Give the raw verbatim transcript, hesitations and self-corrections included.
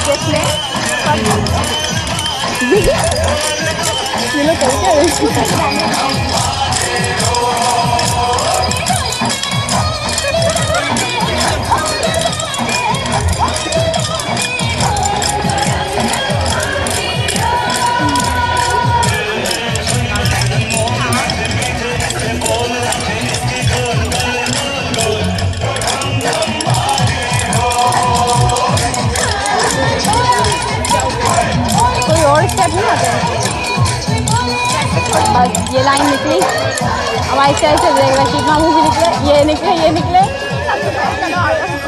देख ले ये लोग करके स्टेप नहीं आते बस ये लाइन निकली अब ऐसे ऐसे देख रहा है कि मामू भी निकले ये निकले ये निकले